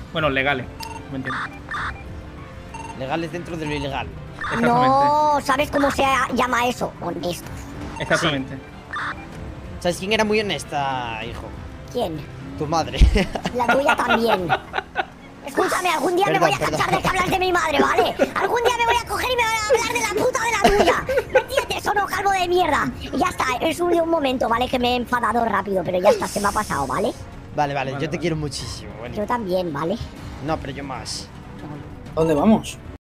Bueno, legales. ¿Me entiendes? Legales dentro de lo ilegal. Exactamente. No, ¿sabes cómo se llama eso? Honestos. Exactamente. ¿Sabes quién era muy honesta, hijo? ¿Quién? Tu madre. La tuya también. Escúchame, algún día me voy a cansar de que hablas de mi madre, ¿vale? Algún día me voy a coger y me voy a hablar de la puta de la tuya. ¿Me entiendes o no, calvo de mierda? Y ya está, es un momento, ¿vale? Que me he enfadado rápido, pero ya está, se me ha pasado, ¿vale? Vale, yo te quiero muchísimo, ¿vale? Yo también, ¿vale? No, pero yo más. ¿Dónde vamos?